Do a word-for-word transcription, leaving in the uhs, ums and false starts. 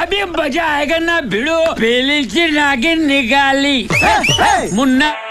अभी मजा आएगा ना भिड़ो, पहले से नागिन निकाली मुन्ना।